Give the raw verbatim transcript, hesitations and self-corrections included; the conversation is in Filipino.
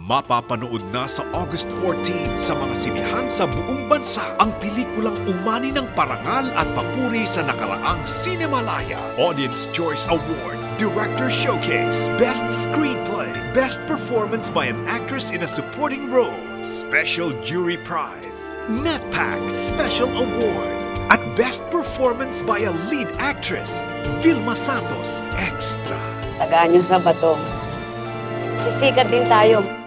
Mapapanood na sa August fourteenth sa mga sinihan sa buong bansa ang pelikulang umani ng parangal at papuri sa nakaraang Cinemalaya. Audience Choice Award, Director Showcase, Best Screenplay, Best Performance by an Actress in a Supporting Role, Special Jury Prize, NetPack Special Award, at Best Performance by a Lead Actress, Vilma Santos Extra. Tagaan nyo sa bato. Sisikat din tayo.